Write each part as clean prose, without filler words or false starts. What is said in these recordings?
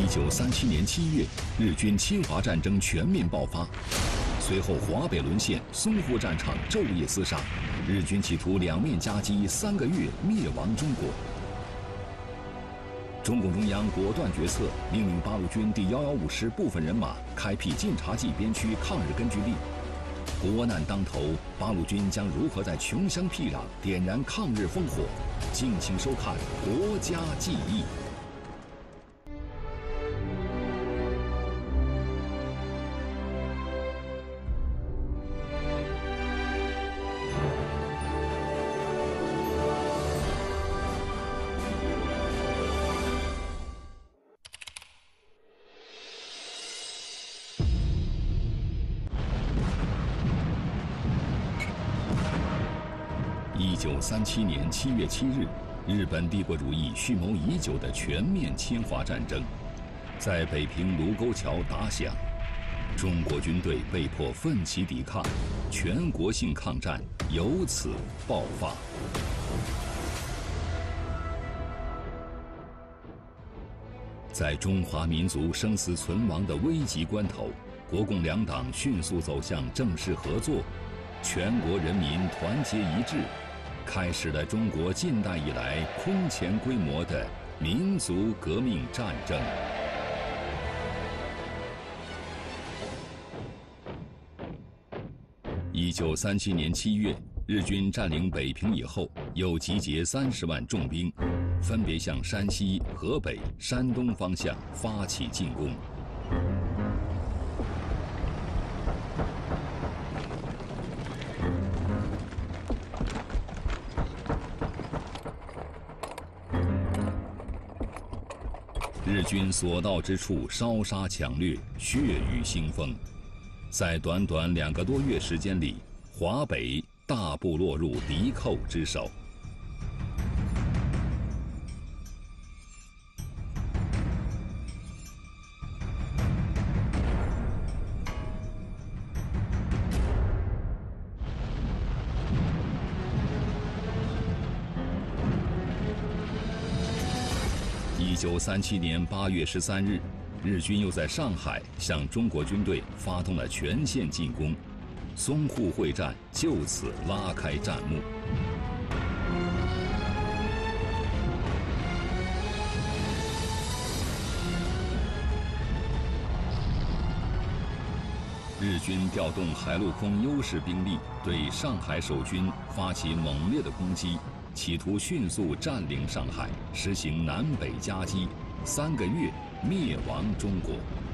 1937年7月，日军侵华战争全面爆发，随后华北沦陷，淞沪战场昼夜厮杀，日军企图两面夹击，3个月灭亡中国。中共中央果断决策，命令八路军第115师部分人马开辟晋察冀边区抗日根据地。国难当头，八路军将如何在穷乡僻壤点燃抗日烽火？敬请收看《国家记忆》。1937年7月7日，日本帝国主义蓄谋已久的全面侵华战争，在北平卢沟桥打响，中国军队被迫奋起抵抗，全国性抗战由此爆发。在中华民族生死存亡的危急关头，国共两党迅速走向正式合作，全国人民团结一致。开始了中国近代以来空前规模的民族革命战争。1937年7月，日军占领北平以后，又集结30万重兵，分别向山西、河北、山东方向发起进攻。日军所到之处烧杀抢掠，血雨腥风，在短短2个多月时间里，华北大部落入敌寇之手。1937年8月13日，日军又在上海向中国军队发动了全线进攻，淞沪会战就此拉开战幕。日军调动海陆空优势兵力，对上海守军发起猛烈的攻击，企图迅速占领上海，实行南北夹击，3个月灭亡中国。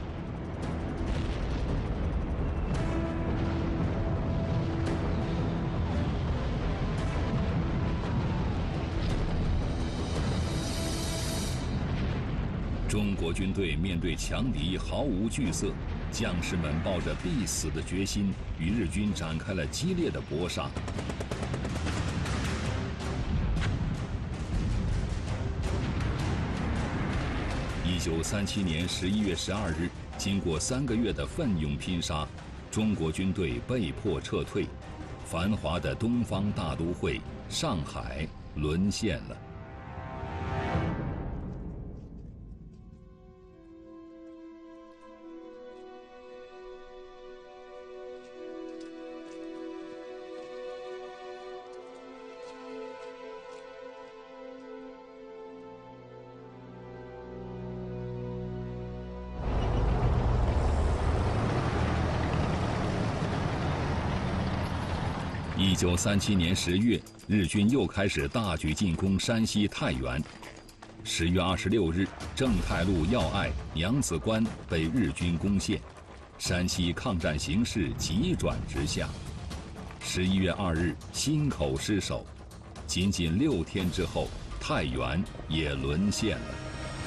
中国军队面对强敌毫无惧色，将士们抱着必死的决心，与日军展开了激烈的搏杀。1937年11月12日，经过3个月的奋勇拼杀，中国军队被迫撤退，繁华的东方大都会上海沦陷了。1937年10月，日军又开始大举进攻山西太原。10月26日，正太路要隘娘子关被日军攻陷，山西抗战形势急转直下。11月2日，忻口失守，仅仅6天之后，太原也沦陷了。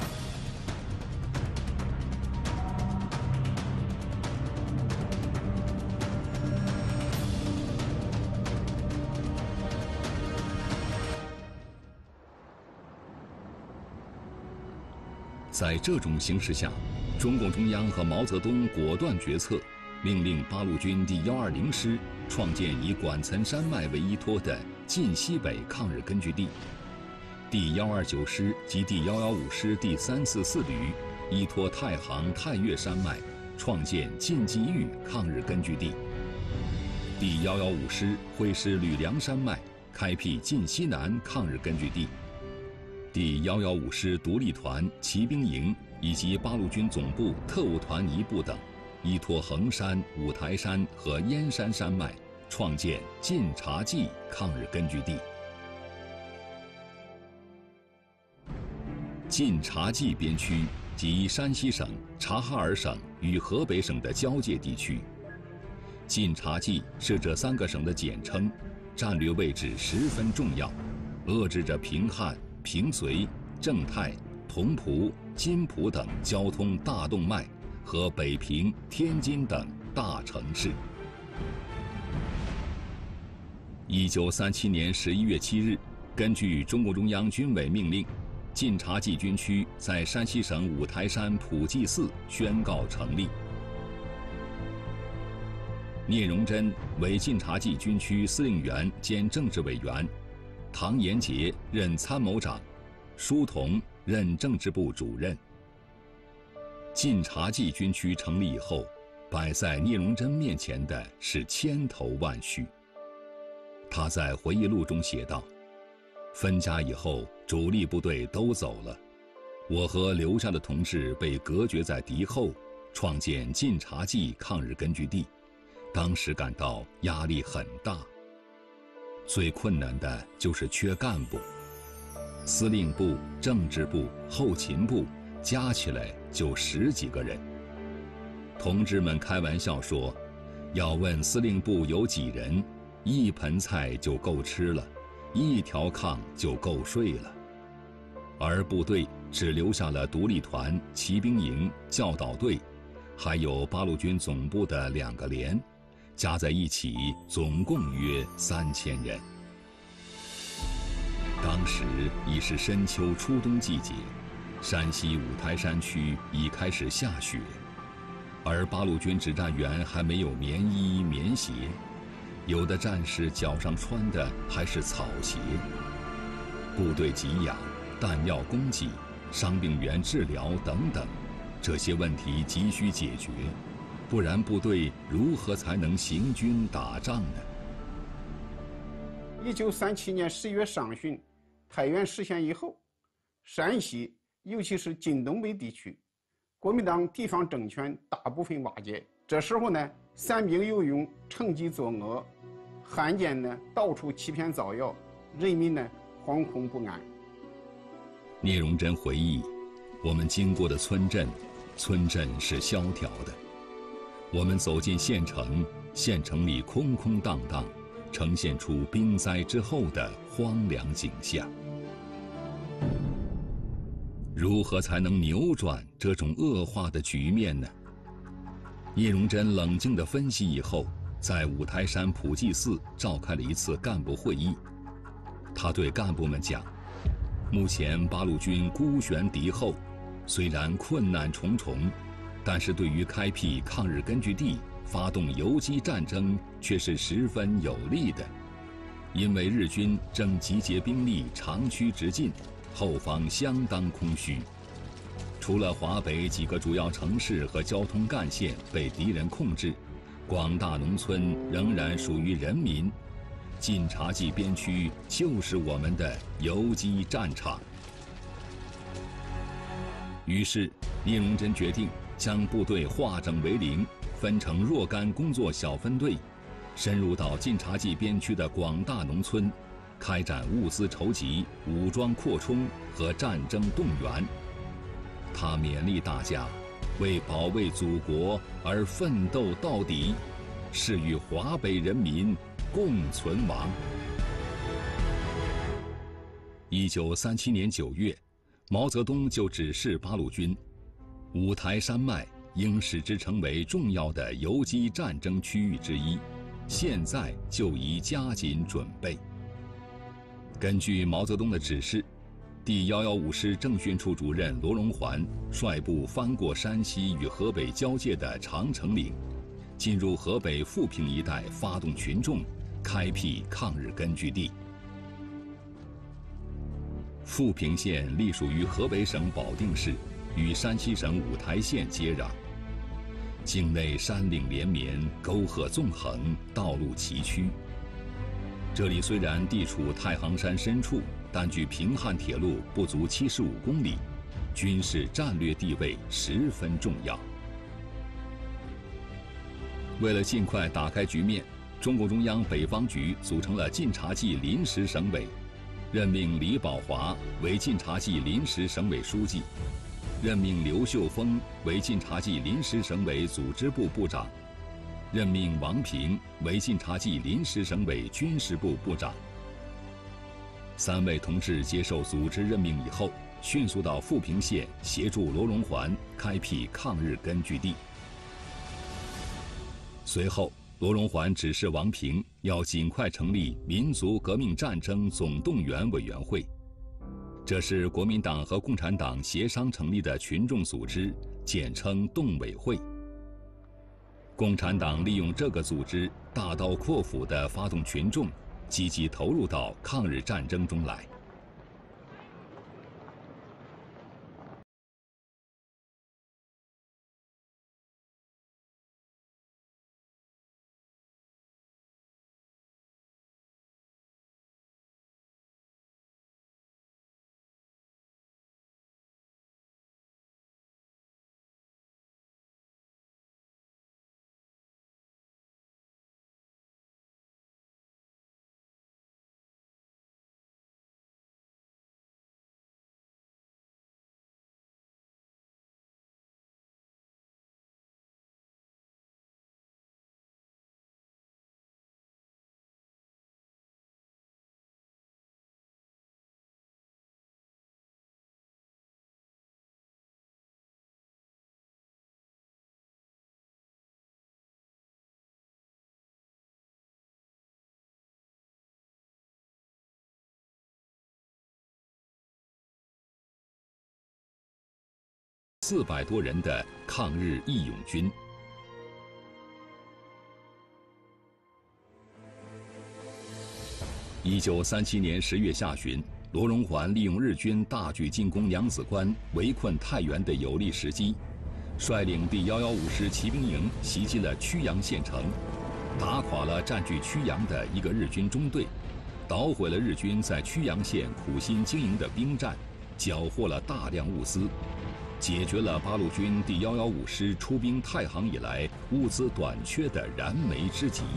在这种形势下，中共中央和毛泽东果断决策，命令八路军第120师创建以管岑山脉为依托的晋西北抗日根据地。第129师及第115师第344旅依托太行、太岳山脉，创建晋冀豫抗日根据地。第115师会师吕梁山脉，开辟晋西南抗日根据地。第115师独立团、骑兵营以及八路军总部特务团一部等，依托衡山、五台山和燕山山脉，创建晋察冀抗日根据地。晋察冀边区即山西省、察哈尔省与河北省的交界地区。晋察冀是这3个省的简称，战略位置十分重要，遏制着平汉、平绥、正太、同蒲、津浦等交通大动脉和北平、天津等大城市。1937年11月7日，根据中共中央军委命令，晋察冀军区在山西省五台山普济寺宣告成立。聂荣臻为晋察冀军区司令员兼政治委员，唐延杰任参谋长，舒同任政治部主任。晋察冀军区成立以后，摆在聂荣臻面前的是千头万绪。他在回忆录中写道：分家以后，主力部队都走了，我和留下的同志被隔绝在敌后，创建晋察冀抗日根据地。当时感到压力很大，最困难的就是缺干部，司令部、政治部、后勤部加起来就10几个人。同志们开玩笑说，要问司令部有几人，1盆菜就够吃了，1条炕就够睡了。而部队只留下了独立团、骑兵营、教导队，还有八路军总部的2个连，加在一起总共约3000人。当时已是深秋初冬季节，山西五台山区已开始下雪，而八路军指战员还没有棉衣棉鞋，有的战士脚上穿的还是草鞋。部队给养、弹药供给、伤病员治疗等等，这些问题急需解决，不然部队如何才能行军打仗呢 ？1937年10月上旬，太原实现以后，山西尤其是晋东北地区，国民党地方政权大部分瓦解。这时候呢，散兵游勇，趁机作恶，汉奸呢到处欺骗造谣，人民呢惶恐不安。 聂荣臻回忆，我们经过的村镇是萧条的。我们走进县城，县城里空空荡荡，呈现出兵灾之后的荒凉景象。如何才能扭转这种恶化的局面呢？聂荣臻冷静地分析以后，在五台山普济寺召开了一次干部会议。他对干部们讲，目前八路军孤悬敌后，虽然困难重重，但是对于开辟抗日根据地、发动游击战争却是十分有利的。因为日军正集结兵力长驱直进，后方相当空虚。除了华北几个主要城市和交通干线被敌人控制，广大农村仍然属于人民。晋察冀边区就是我们的游击战场。于是，聂荣臻决定将部队化整为零，分成若干工作小分队，深入到晋察冀边区的广大农村，开展物资筹集、武装扩充和战争动员。他勉励大家，为保卫祖国而奋斗到底，是与华北人民共存亡。1937年9月，毛泽东就指示八路军，五台山脉应使之成为重要的游击战争区域之一，现在就宜加紧准备。根据毛泽东的指示，第115师政训处主任罗荣桓率部翻过山西与河北交界的长城岭，进入河北富平一带，发动群众，开辟抗日根据地。富平县隶属于河北省保定市， 与山西省五台县接壤。境内山岭连绵，沟壑纵横，道路崎岖。这里虽然地处太行山深处，但距平汉铁路不足75公里，军事战略地位十分重要。为了尽快打开局面，中共中央北方局组成了晋察冀临时省委，任命李宝华为晋察冀临时省委书记，任命刘秀峰为晋察冀临时省委组织部部长，任命王平为晋察冀临时省委军事部部长。3位同志接受组织任命以后，迅速到富平县协助罗荣桓开辟抗日根据地。随后，罗荣桓指示王平要尽快成立民族革命战争总动员委员会，这是国民党和共产党协商成立的群众组织，简称动委会。共产党利用这个组织，大刀阔斧地发动群众，积极投入到抗日战争中来。400多人的抗日义勇军。1937年10月下旬，罗荣桓利用日军大举进攻娘子关、围困太原的有利时机，率领第115师骑兵营袭击了曲阳县城，打垮了占据曲阳的一个日军中队，捣毁了日军在曲阳县苦心经营的兵站，缴获了大量物资，解决了八路军第115师出兵太行以来物资短缺的燃眉之急。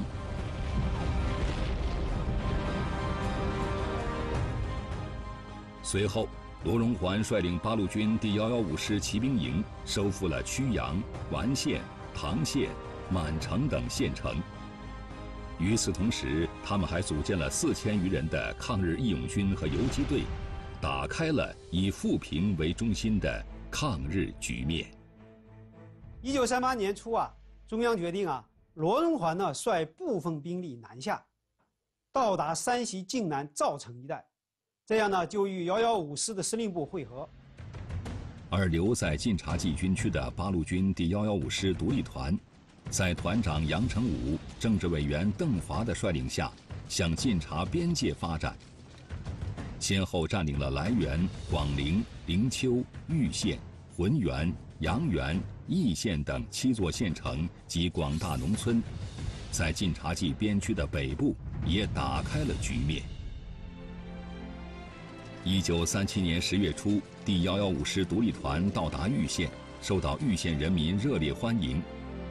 随后，罗荣桓率领八路军第115师骑兵营收复了曲阳、完县、唐县、满城等县城。与此同时，他们还组建了4000余人的抗日义勇军和游击队，打开了以富平为中心的抗日局面。 1938年初中央决定罗荣桓率部分兵力南下，到达山西晋南赵城一带，这样就与115师的司令部会合。 而留在晋察冀军区的八路军第115师独立团，在团长杨成武、政治委员邓华的率领下，向晋察边界发展，先后占领了涞源、广陵、灵丘、玉县、浑源、阳原、义县等7座县城及广大农村，在晋察冀边区的北部也打开了局面。1937年10月初，第115师独立团到达玉县，受到玉县人民热烈欢迎。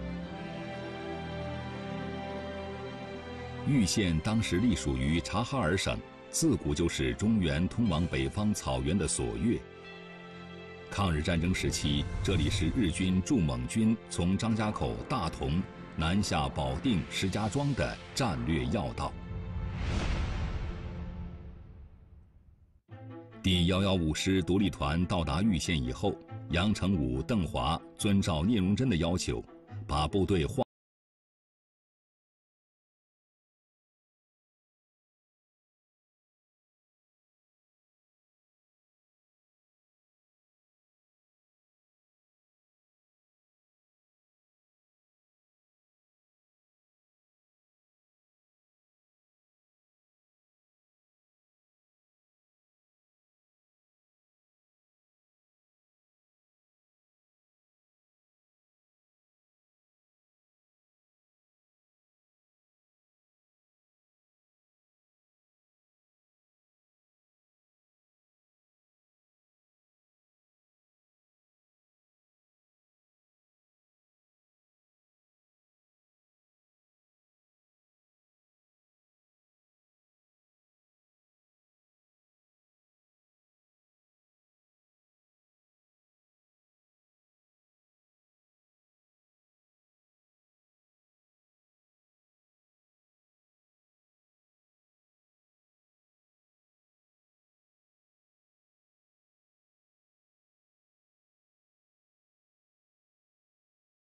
玉县当时隶属于察哈尔省，自古就是中原通往北方草原的索穴。抗日战争时期，这里是日军驻蒙军从张家口、大同南下保定、石家庄的战略要道。第115师独立团到达玉县以后，杨成武、邓华遵照聂荣臻的要求，把部队划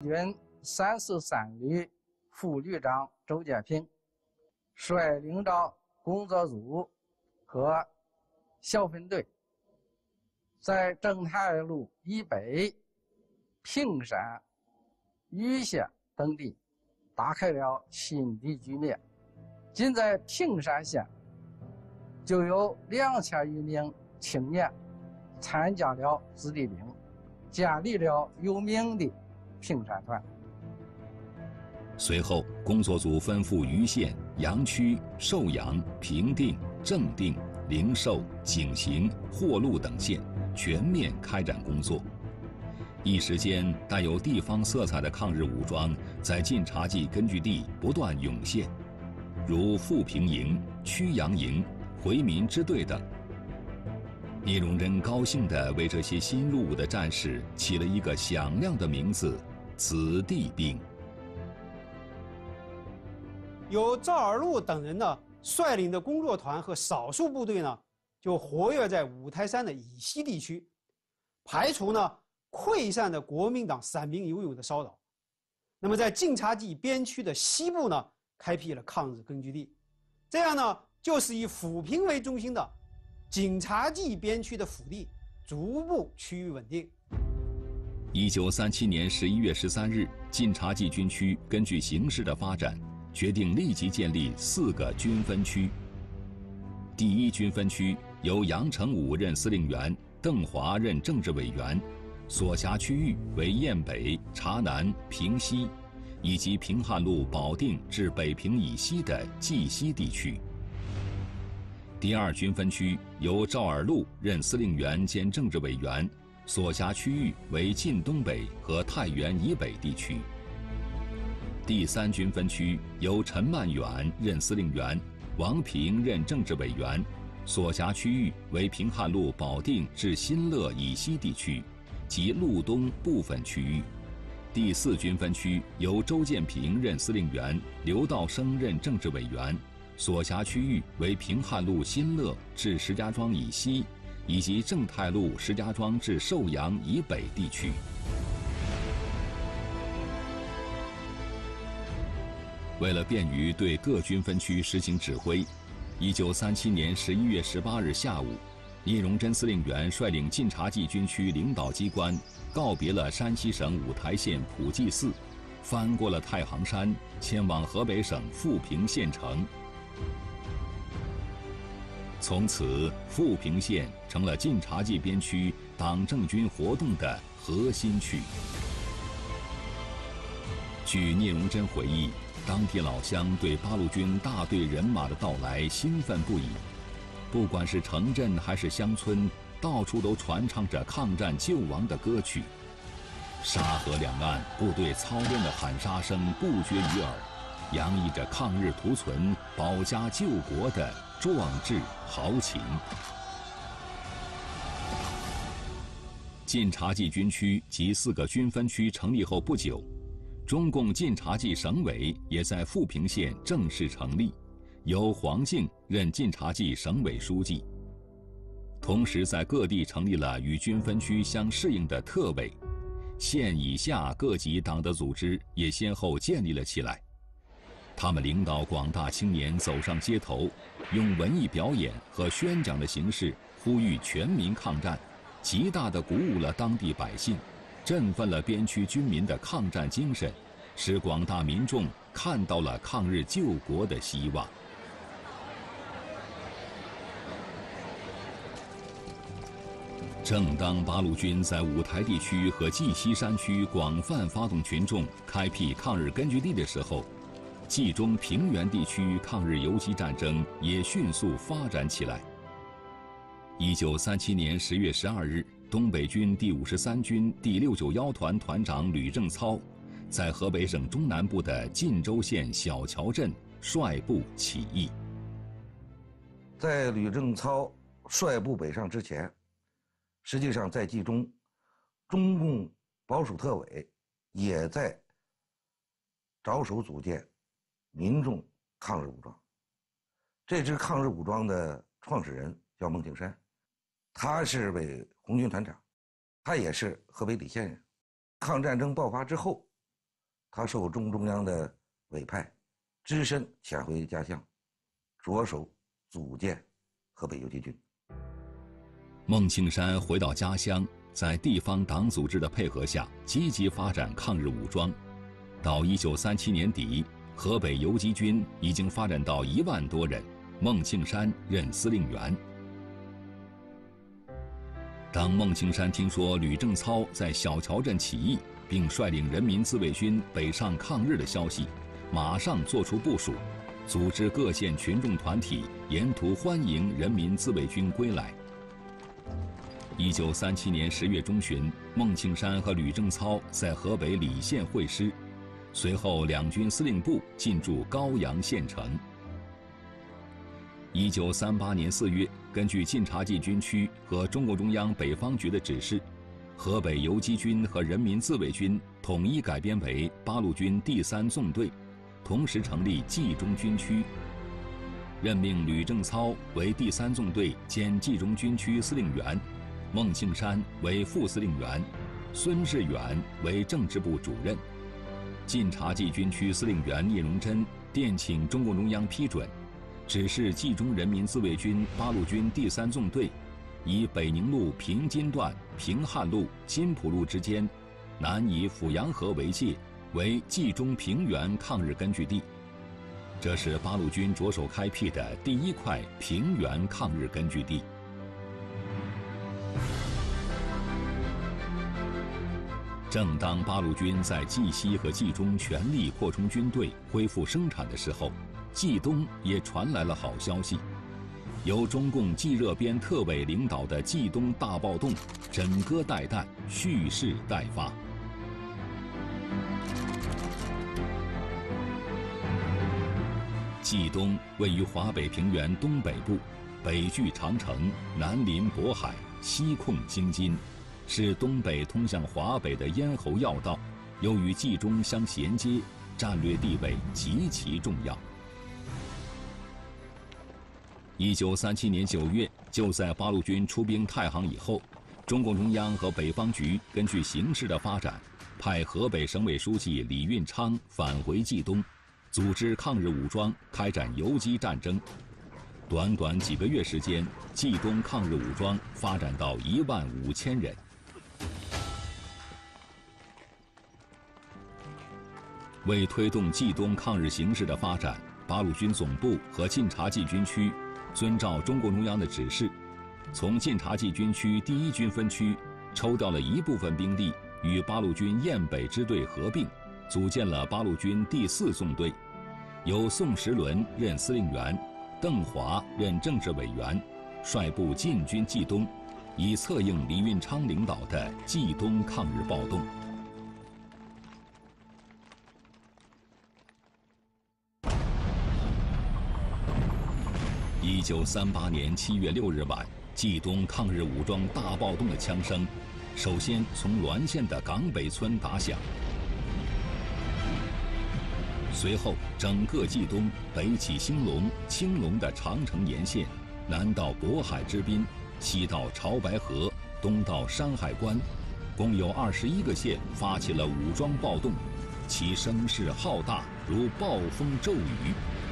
军33旅副旅长周建平率领着工作组和小分队，在正太路以北、平山、禹县等地打开了新的局面。仅在平山县，就有2000余名青年参加了子弟兵，建立了有名的平山团。 随后，工作组奔赴禹县、阳曲、寿阳、平定、正定、灵寿、景行、霍路等县，全面开展工作。一时间，带有地方色彩的抗日武装在晋察冀根据地不断涌现，如富平营、曲阳营、回民支队等。聂荣臻高兴地为这些新入伍的战士起了一个响亮的名字——子弟兵。 由赵尔禄等人呢率领的工作团和少数部队呢，就活跃在五台山的以西地区，排除呢溃散的国民党散兵游勇的骚扰。那么在晋察冀边区的西部呢，开辟了抗日根据地。这样呢，就是以抚平为中心的晋察冀边区的腹地逐步趋于稳定。 1937年11月13日，晋察冀军区根据形势的发展，决定立即建立4个军分区。第1军分区由杨成武任司令员，邓华任政治委员，所辖区域为雁北、察南、平西，以及平汉路保定至北平以西的冀西地区。第2军分区由赵尔禄任司令员兼政治委员，所辖区域为晋东北和太原以北地区。第3军分区由陈曼远任司令员，王平任政治委员，所辖区域为平汉路保定至新乐以西地区及路东部分区域。第4军分区由周建平任司令员，刘道生任政治委员，所辖区域为平汉路新乐至石家庄以西，以及正太路石家庄至寿阳以北地区。为了便于对各军分区实行指挥，1937年11月18日下午，聂荣臻司令员率领晋察冀军区领导机关告别了山西省五台县普济寺，翻过了太行山，前往河北省富平县城。从此，富平县成了晋察冀边区党政军活动的核心区。据聂荣臻回忆，当地老乡对八路军大队人马的到来兴奋不已，不管是城镇还是乡村，到处都传唱着抗战救亡的歌曲。沙河两岸部队操练的喊杀声不绝于耳，洋溢着抗日图存、保家救国的壮志豪情。晋察冀军区及4个军分区成立后不久，中共晋察冀省委也在富平县正式成立，由黄敬任晋察冀省委书记。同时，在各地成立了与军分区相适应的特委，县以下各级党的组织也先后建立了起来。他们领导广大青年走上街头，用文艺表演和宣讲的形式呼吁全民抗战，极大地鼓舞了当地百姓，振奋了边区军民的抗战精神，使广大民众看到了抗日救国的希望。正当八路军在五台地区和冀西山区广泛发动群众开辟抗日根据地的时候，冀中平原地区抗日游击战争也迅速发展起来。1937年10月12日，东北军第53军第691团团长吕正操，在河北省中南部的晋州县小桥镇率部起义。 在吕正操率部北上之前，实际上在冀中，中共保守特委也在着手组建民众抗日武装。这支抗日武装的创始人叫孟庆山，他是为红军团长，他也是河北澧县人。抗战争爆发之后， 他受中央的委派，只身潜回家乡，着手组建河北游击军。 孟庆山回到家乡，在地方党组织的配合下，积极发展抗日武装。到1937年底，河北游击军已经发展到1万多人，孟庆山任司令员。当孟庆山听说吕正操在小桥镇起义，并率领人民自卫军北上抗日的消息，马上作出部署，组织各县群众团体沿途欢迎人民自卫军归来。1937年10月中旬，孟庆山和吕正操在河北礼县会师，随后两军司令部进驻高阳县城。1938年4月，根据晋察冀军区和中共中央北方局的指示，河北游击军和人民自卫军统一改编为八路军第3纵队，同时成立冀中军区，任命吕正操为第3纵队兼冀中军区司令员，孟庆山为副司令员，孙志远为政治部主任。晋察冀军区司令员聂荣臻电请中共中央批准，指示冀中人民自卫军八路军第3纵队以北宁路平津段、平汉路、金浦路之间，南以阜阳河为界，为冀中平原抗日根据地。这是八路军着手开辟的第1块平原抗日根据地。正当八路军在冀西和冀中全力扩充军队、恢复生产的时候，冀东也传来了好消息。由中共冀热边特委领导的冀东大暴动，枕戈待旦，蓄势待发。冀东位于华北平原东北部，北距长城，南临渤海，西控京津，是东北通向华北的咽喉要道，又与冀中相衔接，战略地位极其重要。1937年9月，就在八路军出兵太行以后，中共中央和北方局根据形势的发展，派河北省委书记李运昌返回冀东，组织抗日武装开展游击战争。短短几个月时间，冀东抗日武装发展到15000人。为推动冀东抗日形势的发展，八路军总部和晋察冀军区遵照中共中央的指示，从晋察冀军区第1军分区抽调了一部分兵力，与八路军雁北支队合并，组建了八路军第4纵队，由宋时轮任司令员，邓华任政治委员，率部进军冀东，以策应李运昌领导的冀东抗日暴动。1938年7月6日晚，冀东抗日武装大暴动的枪声，首先从滦县的岗北村打响，随后整个冀东北起兴隆、青龙的长城沿线，南到渤海之滨，西到潮白河，东到山海关，共有21个县发起了武装暴动，其声势浩大，如暴风骤雨。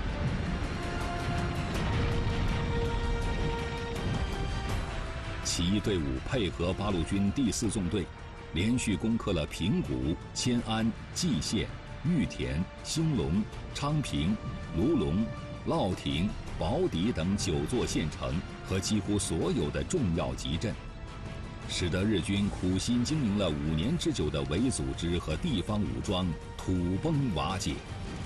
起义队伍配合八路军第4纵队，连续攻克了平谷、迁安、蓟县、玉田、兴隆、昌平、卢龙、乐亭、宝坻等9座县城和几乎所有的重要集镇，使得日军苦心经营了5年之久的伪组织和地方武装土崩瓦解。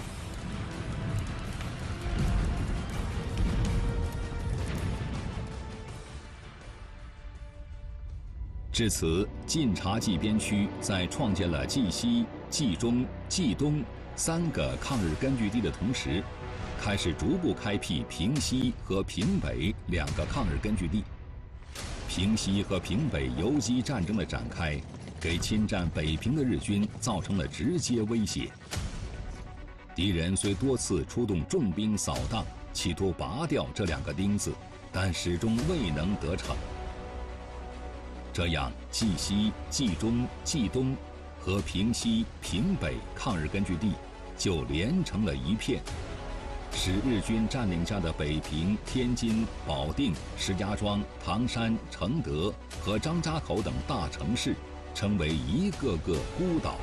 至此，晋察冀边区在创建了冀西、冀中、冀东3个抗日根据地的同时，开始逐步开辟平西和平北2个抗日根据地。平西和平北游击战争的展开，给侵占北平的日军造成了直接威胁。敌人虽多次出动重兵扫荡，企图拔掉这2个钉子，但始终未能得逞。这样，冀西、冀中、冀东和平西、平北抗日根据地就连成了一片，使日军占领下的北平、天津、保定、石家庄、唐山、承德和张家口等大城市成为一个个孤岛。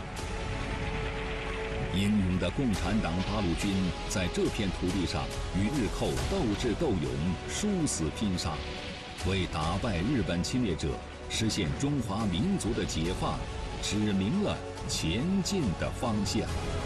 英勇的共产党八路军在这片土地上与日寇斗智斗勇、殊死拼杀，为打败日本侵略者、实现中华民族的解放指明了前进的方向。